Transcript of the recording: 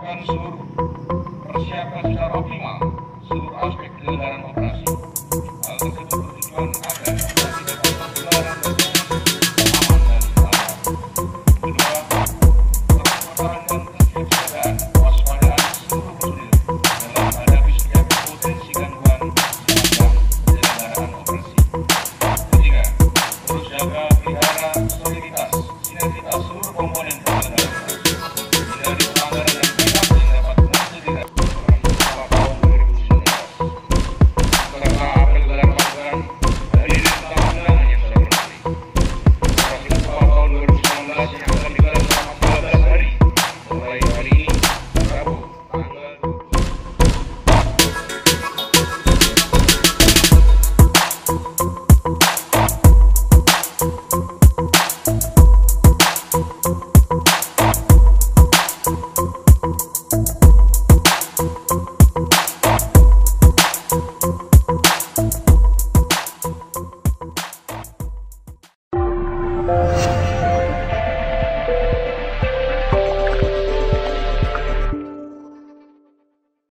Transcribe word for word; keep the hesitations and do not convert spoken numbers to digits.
melakukan seluruh persiapan secara optimal seluruh aspek penyelenggaraan operasi. Hal tersebut bertujuan agar operasi dapat berjalan aman dan selamat. Kedua, persiapan dan kesiapsiagaan kewaspadaan seluruh personil dalam menghadapi setiap potensi gangguan sepanjang penyelenggaraan operasi. Ketiga, terus jaga pelihara soliditas, sinergitas seluruh komponen penyelenggaraan operasi. Hindari pelanggaran dan pihak yang dapat mencederai dalam tahun dua ribu sembilan belas. Serta apel gelar pasukan dari tentang undangan yang saya hormati. Operasi Kepala tahun dua ribu sembilan belas yang akan digelar selama tiga belas hari, mulai hari ini, Rabu, tanggal dua puluh. Bye.